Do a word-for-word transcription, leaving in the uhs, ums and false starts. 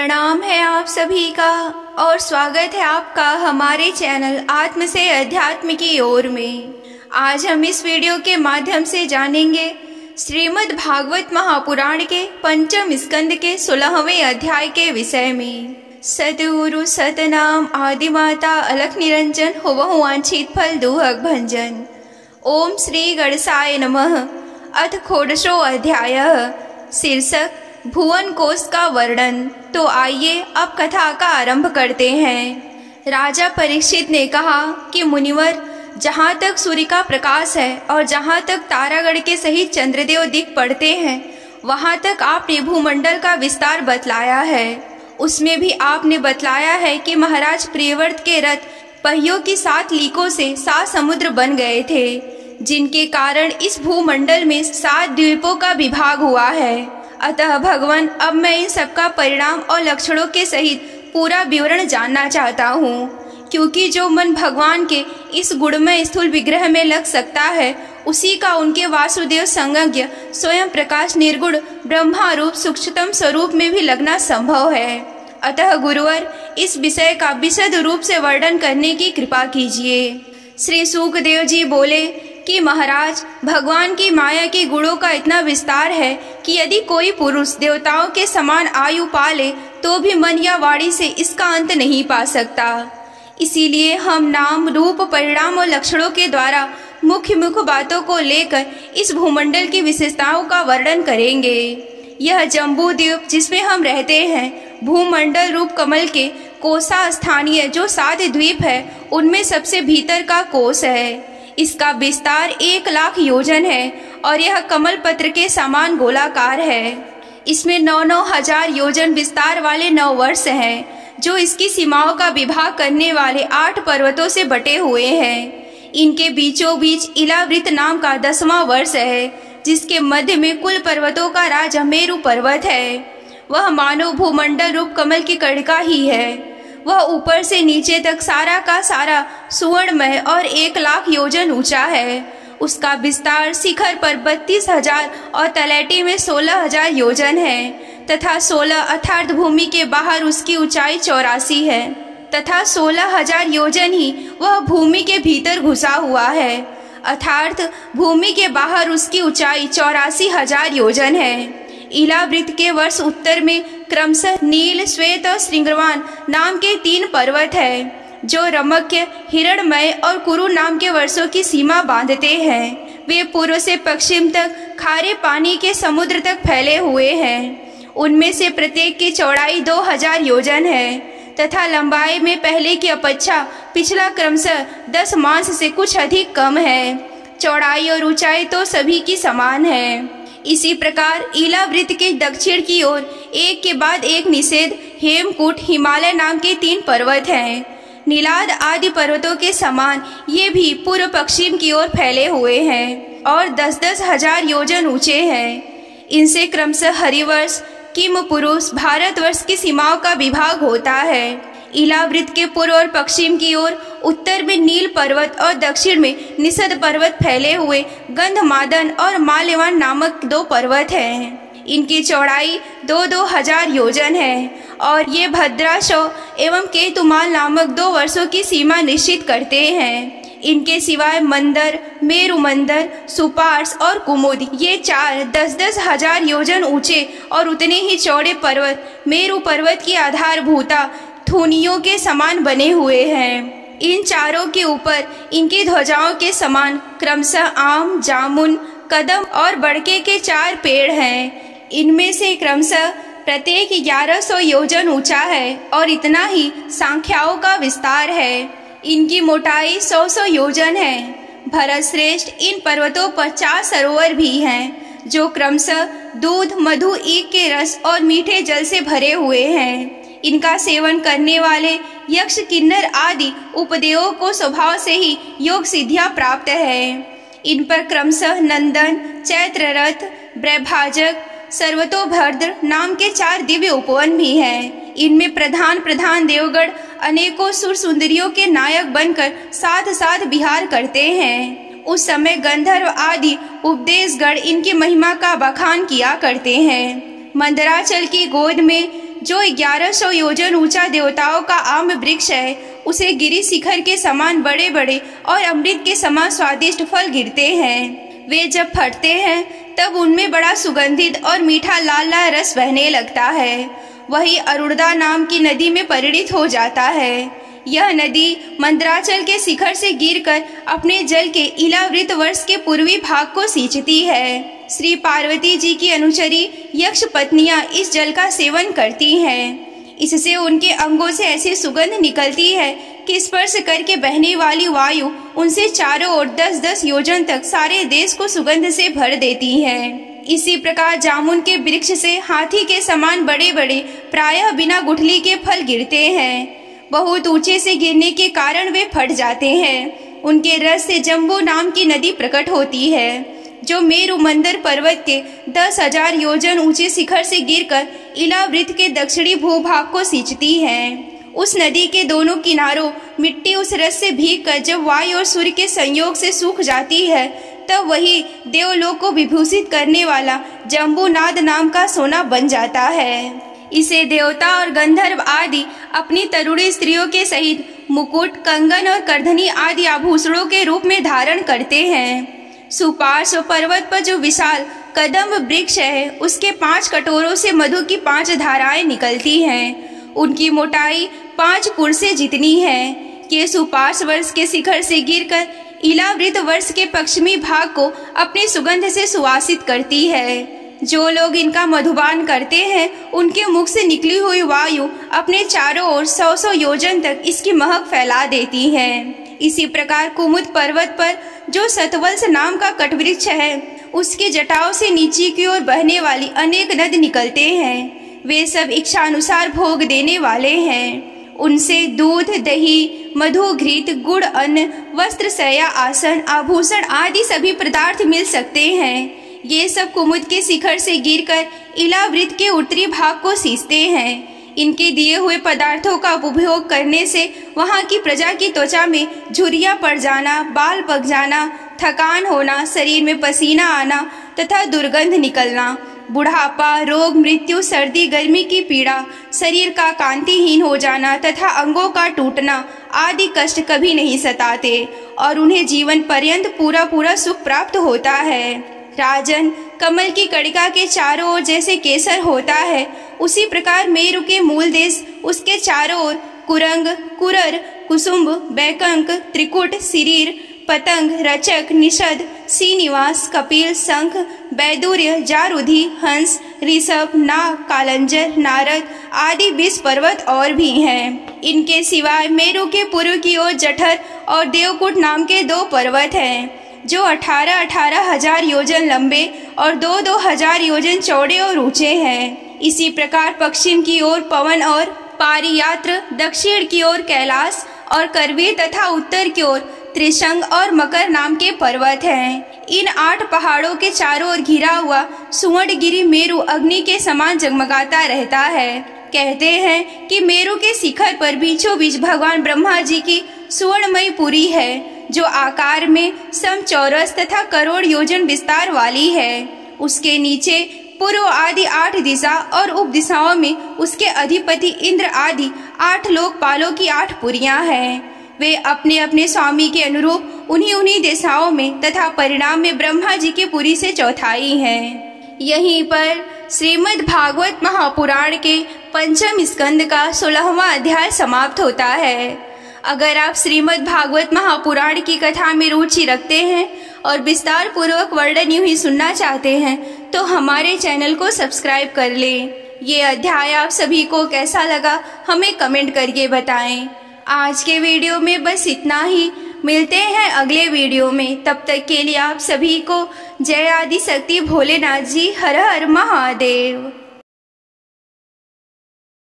प्रणाम है आप सभी का और स्वागत है आपका हमारे चैनल आत्म से अध्यात्म की ओर में। आज हम इस वीडियो के माध्यम से जानेंगे श्रीमद् भागवत महापुराण के पंचम स्कंद के सोलहवें अध्याय के विषय में। सतगुरु सतनाम आदिमाता अलख निरंजन होवहु वांछित फल दुहक भंजन। ओम श्री गणेशाय नमः। अथ षोडशो अध्याय। शीर्षक भुवन कोश का वर्णन। तो आइए अब कथा का आरंभ करते हैं। राजा परीक्षित ने कहा कि मुनिवर, जहाँ तक सूर्य का प्रकाश है और जहाँ तक तारागण के सहित चंद्रदेव दिख पड़ते हैं, वहाँ तक आपने भूमंडल का विस्तार बतलाया है। उसमें भी आपने बतलाया है कि महाराज प्रियव्रत के रथ पहियों की सात लीकों से सात समुद्र बन गए थे, जिनके कारण इस भूमंडल में सात द्वीपों का विभाग हुआ है। अतः भगवान, अब मैं इन सबका परिणाम और लक्षणों के सहित पूरा विवरण जानना चाहता हूँ, क्योंकि जो मन भगवान के इस गुणमय स्थूल विग्रह में लग सकता है, उसी का उनके वासुदेव संज्ञ स्वयं प्रकाश निर्गुण ब्रह्मा रूप सूक्ष्मतम स्वरूप में भी लगना संभव है। अतः गुरुवर, इस विषय का विशद रूप से वर्णन करने की कृपा कीजिए। श्री सुखदेव जी बोले कि महाराज, भगवान की माया के गुणों का इतना विस्तार है कि यदि कोई पुरुष देवताओं के समान आयु पाले तो भी मन या वाणी से इसका अंत नहीं पा सकता। इसीलिए हम नाम रूप परिणाम और लक्षणों के द्वारा मुख्य मुख्य बातों को लेकर इस भूमंडल की विशेषताओं का वर्णन करेंगे। यह जम्बू द्वीप जिसमें हम रहते हैं, भूमंडल रूप कमल के कोसा स्थानीय जो सात द्वीप है, उनमें सबसे भीतर का कोश है। इसका विस्तार एक लाख योजन है और यह कमल पत्र के समान गोलाकार है। इसमें नौ नौ हजार योजन विस्तार वाले नौ वर्ष हैं, जो इसकी सीमाओं का विभाग करने वाले आठ पर्वतों से बटे हुए हैं। इनके बीचों बीच इलावृत नाम का दसवां वर्ष है, जिसके मध्य में कुल पर्वतों का राजा मेरु पर्वत है। वह मानव भूमंडल रूप कमल की कणिका ही है। वह ऊपर से नीचे तक सारा का सारा सुवर्णमय और एक लाख योजन ऊंचा है। उसका विस्तार शिखर पर बत्तीस हजार और तलैटी में सोलह हजार योजन है, तथा सोलह अर्थात भूमि के बाहर उसकी ऊंचाई चौरासी है, तथा सोलह हजार योजन ही वह भूमि के भीतर घुसा हुआ है, अर्थात भूमि के बाहर उसकी ऊंचाई चौरासी हजार योजन है। इलावृत के वर्ष उत्तर में क्रमशः नील, श्वेत और श्रृंगवान नाम के तीन पर्वत है, जो रमक्य, हिरणमय और कुरु नाम के वर्षों की सीमा बांधते हैं। वे पूर्व से पश्चिम तक खारे पानी के समुद्र तक फैले हुए हैं। उनमें से प्रत्येक की चौड़ाई दो हजार योजन है, तथा लंबाई में पहले की अपेक्षा पिछला क्रमशः दस मास से कुछ अधिक कम है। चौड़ाई और ऊंचाई तो सभी की समान है। इसी प्रकार इलावृत के दक्षिण की ओर एक के बाद एक निषेध, हेमकूट, हिमालय नाम के तीन पर्वत हैं। नीलाद आदि पर्वतों के समान ये भी पूर्व पश्चिम की ओर फैले हुए हैं और दस दस हजार योजन ऊंचे हैं। इनसे क्रमशः हरिवर्ष, किम पुरुष, भारतवर्ष की सीमाओं का विभाग होता है। इलावृत के पूर्व और पश्चिम की ओर उत्तर में नील पर्वत और दक्षिण में निषद पर्वत फैले हुए गंधमादन और माल्यवान नामक दो पर्वत हैं। इनकी चौड़ाई दो दो हजार योजन है और ये भद्राशो एवं केतुमाल नामक दो वर्षों की सीमा निश्चित करते हैं। इनके सिवाय मंदर, मेरु मंदर, सुपार्स और कुमुद, ये चार दस दस हजार योजन ऊंचे और उतने ही चौड़े पर्वत मेरु पर्वत की आधारभूता थूनियों के समान बने हुए हैं। इन चारों के ऊपर इनकी ध्वजाओं के समान क्रमशः आम, जामुन, कदम और बड़के के चार पेड़ हैं। इनमें से क्रमशः प्रत्येक ग्यारह सौ योजन ऊंचा है और इतना ही सांख्याओं का विस्तार है। इनकी मोटाई सौ सौ योजन है। भरतश्रेष्ठ, इन पर्वतों पर चार सरोवर भी हैं, जो क्रमशः दूध, मधु, ईख के रस और मीठे जल से भरे हुए हैं। इनका सेवन करने वाले यक्ष, किन्नर आदि उपदेवों को स्वभाव से ही योग सिद्धियां प्राप्त है। इन पर क्रमशः नंदन, चैत्ररथ, ब्रह्भाजक, सर्वतोभद्र नाम के चार दिव्य उपवन भी हैं। इनमें प्रधान प्रधान देवगण अनेकों सुर सुंदरियों के नायक बनकर साथ साथ विहार करते हैं। उस समय गंधर्व आदि उपदेशगण इनकी महिमा का बखान किया करते हैं। मंदराचल की गोद में जो ग्यारह सौ योजन ऊंचा देवताओं का आम वृक्ष है, उसे गिरी शिखर के समान बड़े बड़े और अमृत के समान स्वादिष्ट फल गिरते हैं। वे जब फटते हैं तब उनमें बड़ा सुगंधित और मीठा लाल लाल रस बहने लगता है। वही अरुणदा नाम की नदी में परिणित हो जाता है। यह नदी मंदराचल के शिखर से गिरकर अपने जल के इलावृत वर्ष के पूर्वी भाग को सींचती है। श्री पार्वती जी की अनुचरी यक्ष पत्नियां इस जल का सेवन करती हैं। इससे उनके अंगों से ऐसी सुगंध निकलती है कि स्पर्श करके बहने वाली वायु उनसे चारों ओर दस दस योजन तक सारे देश को सुगंध से भर देती है। इसी प्रकार जामुन के वृक्ष से हाथी के समान बड़े बड़े प्रायः बिना गुठली के फल गिरते हैं। बहुत ऊंचे से गिरने के कारण वे फट जाते हैं। उनके रस से जम्बू नाम की नदी प्रकट होती है, जो मेरु मंदर पर्वत के दस हजार योजन ऊंचे शिखर से गिरकर इलावृत के दक्षिणी भूभाग को सींचती है। उस नदी के दोनों किनारों मिट्टी उस रस से भीगकर जब वायु और सूर्य के संयोग से सूख जाती है, तब वही देवलोक को विभूषित करने वाला जम्बूनाद नाम का सोना बन जाता है। इसे देवता और गंधर्व आदि अपनी तरुणी स्त्रियों के सहित मुकुट, कंगन और करधनी आदि आभूषणों के रूप में धारण करते हैं। सुपार्श्व पर्वत पर जो विशाल कदम्ब वृक्ष है, उसके पांच कटोरों से मधु की पांच धाराएं निकलती हैं। उनकी मोटाई पांच कुर्से जितनी है। ये सुपार्श्व वर्ष के शिखर से गिरकर इलावृत वर्ष के पश्चिमी भाग को अपनी सुगंध से सुवासित करती है। जो लोग इनका मधुपान करते हैं, उनके मुख से निकली हुई वायु अपने चारों ओर सौ सौ योजन तक इसकी महक फैला देती है। इसी प्रकार कुमुद पर्वत पर जो सतवल्स नाम का कटवृक्ष है, उसके जटाओं से नीचे की ओर बहने वाली अनेक नद निकलते हैं। वे सब इच्छानुसार भोग देने वाले हैं। उनसे दूध, दही, मधु, घृत, गुड़, अन्न, वस्त्र, शय्या, आसन, आभूषण आदि सभी पदार्थ मिल सकते हैं। ये सब कुमुद के शिखर से गिरकर इलावृत के उत्तरी भाग को सींचते हैं। इनके दिए हुए पदार्थों का उपभोग करने से वहाँ की प्रजा की त्वचा में झुर्रियाँ पड़ जाना, बाल पक जाना, थकान होना, शरीर में पसीना आना तथा दुर्गंध निकलना, बुढ़ापा, रोग, मृत्यु, सर्दी, गर्मी की पीड़ा, शरीर का कांतिहीन हो जाना तथा अंगों का टूटना आदि कष्ट कभी नहीं सताते और उन्हें जीवन पर्यंत पूरा पूरा सुख प्राप्त होता है। राजन, कमल की कड़िका के चारों ओर जैसे केसर होता है, उसी प्रकार मेरु के मूल देश उसके चारों ओर कुरंग, कुरर, कुसुम्भ, बैकंक, त्रिकुट, सिरीर, पतंग, रचक, निषद, श्रीनिवास, कपिल, शंख, बैदुर्य, जारुधि, हंस, ऋषभ, नाग, कालंजर, नारद आदि बीस पर्वत और भी हैं। इनके सिवाय मेरु के पूर्व की ओर जठर और देवकुट नाम के दो पर्वत हैं, जो अठारह अठारह हजार योजन लंबे और दो दो हजार योजन चौड़े और ऊंचे हैं। इसी प्रकार पश्चिम की ओर पवन और पारियात्र, दक्षिण की ओर कैलाश और करवीर तथा उत्तर की ओर त्रिशंग और मकर नाम के पर्वत हैं। इन आठ पहाड़ों के चारों ओर घिरा हुआ सुवर्णगिरी मेरु अग्नि के समान जगमगाता रहता है। कहते हैं कि मेरु के शिखर पर बीचों बीच भगवान ब्रह्मा जी की सुवर्णमयी पुरी है, जो आकार में समचौरस तथा करोड़ योजन विस्तार वाली है। उसके नीचे पूर्व आदि आठ दिशा और उप दिशाओं में उसके अधिपति इंद्र आदि आठ लोकपालों की आठ पुरियां हैं। वे अपने अपने स्वामी के अनुरूप उन्हीं उन्हीं दिशाओं में तथा परिणाम में ब्रह्मा जी की पुरी से चौथाई हैं। यहीं पर श्रीमद् भागवत महापुराण के पंचम स्कंद का सोलहवां अध्याय समाप्त होता है। अगर आप श्रीमद् भागवत महापुराण की कथा में रुचि रखते हैं और विस्तार पूर्वक वर्णन यूं ही सुनना चाहते हैं, तो हमारे चैनल को सब्सक्राइब कर लें। ये अध्याय आप सभी को कैसा लगा हमें कमेंट करके बताएं। आज के वीडियो में बस इतना ही। मिलते हैं अगले वीडियो में। तब तक के लिए आप सभी को जय आदि शक्ति भोलेनाथ जी। हर हर महादेव।